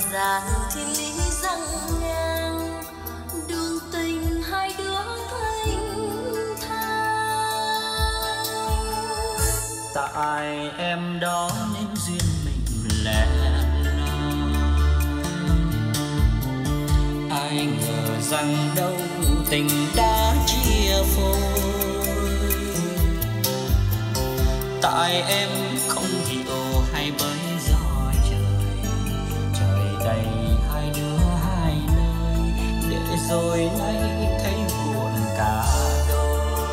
dàn thiên lý răng ngang, đường tình hai đứa thanh thang. Tại em đó nên duyên mình lẻ loi, ai ngờ rằng đâu tình đã chia phôi. Tại em không hiểu hay bởi gió trời, trời đầy hai đứa hai nơi, để rồi nay thấy buồn cả đôi.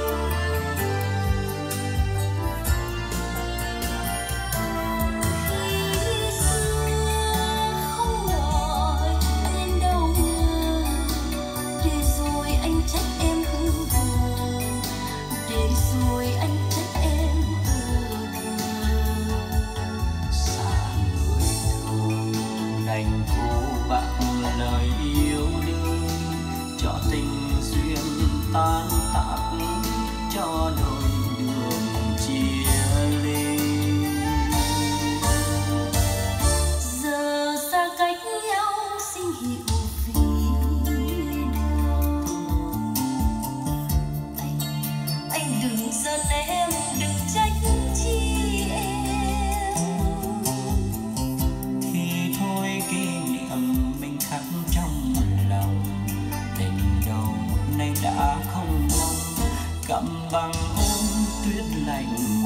Khi xưa không hỏi nên đâu ngờ, để rồi anh trách em hư hồn, để rồi anh trách em hư hồn. Xa người thương đành cố bạc lời yêu đương, cho tình duyên tan tác, cho đôi đường chia ly. Giờ xa cách nhau xin hiểu vì đâu. Anh đừng giận em, đừng trách chi em. Thì thôi kỷ niệm mình khắc trong lòng, tình đầu nay đã không mong, cầm bằng ôm tuyết lạnh